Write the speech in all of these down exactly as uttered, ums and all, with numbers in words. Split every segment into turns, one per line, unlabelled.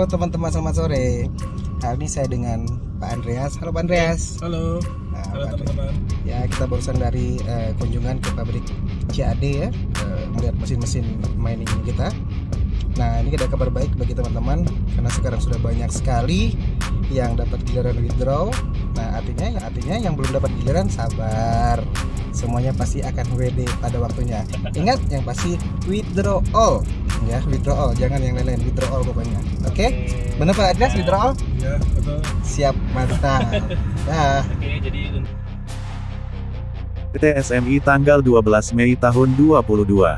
Halo teman-teman, selamat sore. Hari ini saya dengan Pak Andreas. Halo Pak Andreas.
Halo.
Nah,
Halo teman-teman.
Ya, kita barusan dari uh, kunjungan ke pabrik C A D ya, uh, melihat mesin-mesin mining kita. Nah, ini ada kabar baik bagi teman-teman karena sekarang sudah banyak sekali yang dapat giliran withdraw. Nah, artinya artinya yang belum dapat giliran sabar. Semuanya pasti akan W D pada waktunya. Ingat, yang pasti withdraw all ya, withdraw all, jangan yang lain-lain, withdraw all pokoknya. Oke? Okay? Benar Pak Andreas, withdraw all?
Ya, betul.
Siap, mantap. Dah.
Oke, jadi
T S M I tanggal dua belas Mei tahun dua ribu dua puluh dua.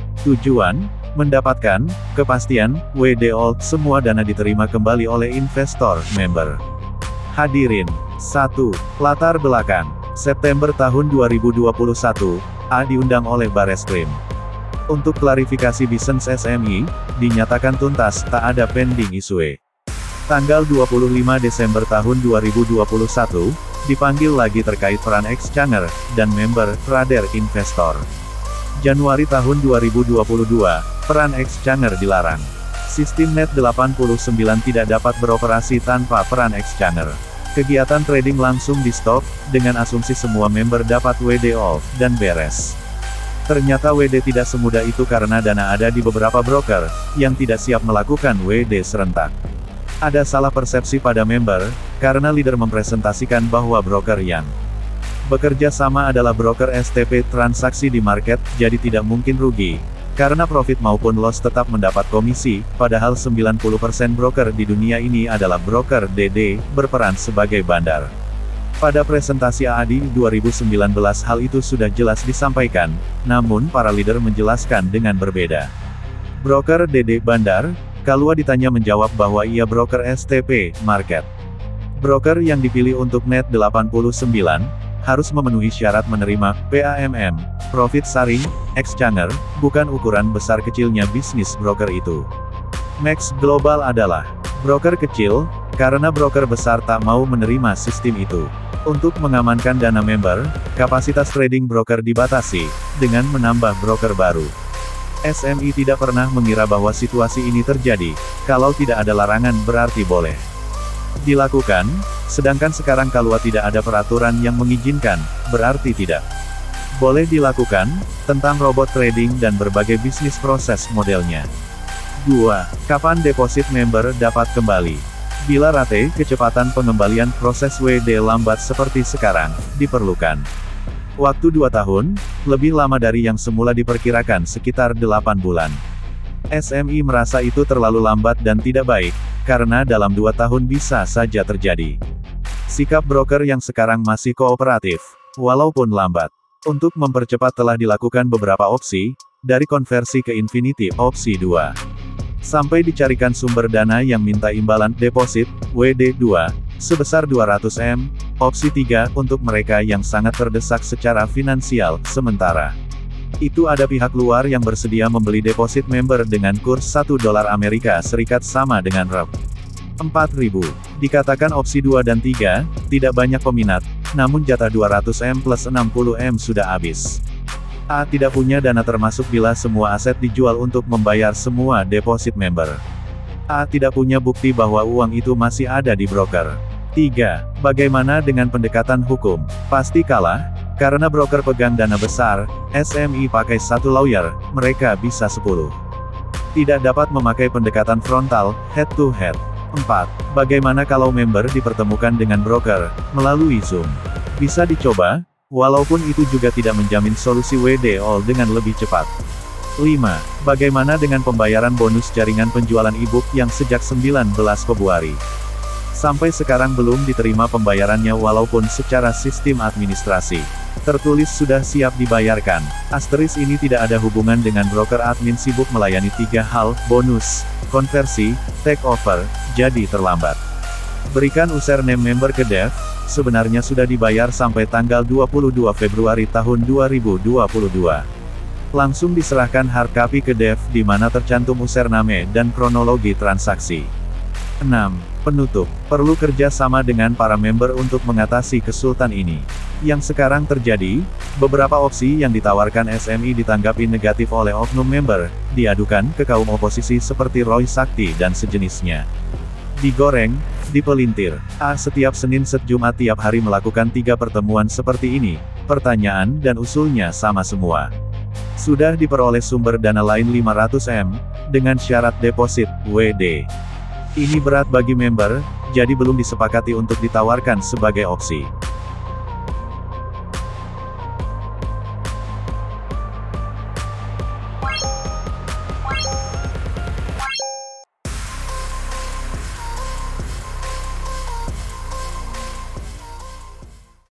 Tujuan, mendapatkan kepastian W D all, semua dana diterima kembali oleh investor member. Hadirin, satu. Latar belakang. September tahun dua ribu dua puluh satu, A diundang oleh Bareskrim. Untuk klarifikasi bisnis S M I, dinyatakan tuntas, tak ada pending issue. Tanggal dua puluh lima Desember tahun dua ribu dua puluh satu, dipanggil lagi terkait peran exchanger dan member trader investor. Januari tahun dua ribu dua puluh dua, peran exchanger dilarang. Sistem net delapan puluh sembilan tidak dapat beroperasi tanpa peran exchanger. Kegiatan trading langsung di stop, dengan asumsi semua member dapat W D all, dan beres. Ternyata W D tidak semudah itu karena dana ada di beberapa broker, yang tidak siap melakukan W D serentak. Ada salah persepsi pada member, karena leader mempresentasikan bahwa broker yang bekerja sama adalah broker S T P transaksi di market, jadi tidak mungkin rugi. Karena profit maupun loss tetap mendapat komisi, padahal sembilan puluh persen broker di dunia ini adalah broker D D, berperan sebagai bandar. Pada presentasi A A D dua ribu sembilan belas hal itu sudah jelas disampaikan, namun para leader menjelaskan dengan berbeda. Broker D D bandar, Kalua ditanya menjawab bahwa ia broker S T P, market. Broker yang dipilih untuk net delapan puluh sembilan, harus memenuhi syarat menerima P A M M, profit sharing, exchanger, bukan ukuran besar kecilnya bisnis broker itu. Max Global adalah broker kecil, karena broker besar tak mau menerima sistem itu. Untuk mengamankan dana member, kapasitas trading broker dibatasi, dengan menambah broker baru. S M I tidak pernah mengira bahwa situasi ini terjadi, kalau tidak ada larangan berarti boleh dilakukan, sedangkan sekarang Kalua tidak ada peraturan yang mengizinkan, berarti tidak boleh dilakukan, tentang robot trading dan berbagai bisnis proses modelnya. dua. Kapan deposit member dapat kembali? Bila rate kecepatan pengembalian proses W D lambat seperti sekarang, diperlukan waktu dua tahun, lebih lama dari yang semula diperkirakan sekitar delapan bulan. S M I merasa itu terlalu lambat dan tidak baik, karena dalam dua tahun bisa saja terjadi. Sikap broker yang sekarang masih kooperatif, walaupun lambat. Untuk mempercepat telah dilakukan beberapa opsi, dari konversi ke Infinity, opsi dua. Sampai dicarikan sumber dana yang minta imbalan deposit, W D dua, sebesar dua ratus M, opsi tiga, untuk mereka yang sangat terdesak secara finansial, sementara itu ada pihak luar yang bersedia membeli deposit member dengan kurs satu dolar Amerika Serikat sama dengan rp empat ribu. Dikatakan opsi dua dan tiga, tidak banyak peminat, namun jatah dua ratus M plus enam puluh M sudah habis. A tidak punya dana termasuk bila semua aset dijual untuk membayar semua deposit member. A tidak punya bukti bahwa uang itu masih ada di broker. tiga. Bagaimana dengan pendekatan hukum? Pasti kalah, karena broker pegang dana besar, S M I pakai satu lawyer, mereka bisa sepuluh. Tidak dapat memakai pendekatan frontal, head to head. empat. Bagaimana kalau member dipertemukan dengan broker, melalui Zoom? Bisa dicoba, walaupun itu juga tidak menjamin solusi W D all dengan lebih cepat. lima. Bagaimana dengan pembayaran bonus jaringan penjualan e-book yang sejak sembilan belas Februari? Sampai sekarang belum diterima pembayarannya walaupun secara sistem administrasi tertulis sudah siap dibayarkan. Asteris ini tidak ada hubungan dengan broker admin sibuk melayani tiga hal, bonus, konversi, take over, jadi terlambat. Berikan username member ke dev, sebenarnya sudah dibayar sampai tanggal dua puluh dua Februari tahun dua ribu dua puluh dua. Langsung diserahkan hard copy ke dev di mana tercantum username dan kronologi transaksi. enam. Penutup, perlu kerja sama dengan para member untuk mengatasi kesulitan ini. Yang sekarang terjadi, beberapa opsi yang ditawarkan S M I ditanggapi negatif oleh oknum member, diadukan ke kaum oposisi seperti Roy Sakti dan sejenisnya. Digoreng, dipelintir. A. Setiap Senin set Jumat tiap hari melakukan tiga pertemuan seperti ini, pertanyaan dan usulnya sama semua. Sudah diperoleh sumber dana lain lima ratus M, dengan syarat deposit, W D. Ini berat bagi member, jadi belum disepakati untuk ditawarkan sebagai opsi.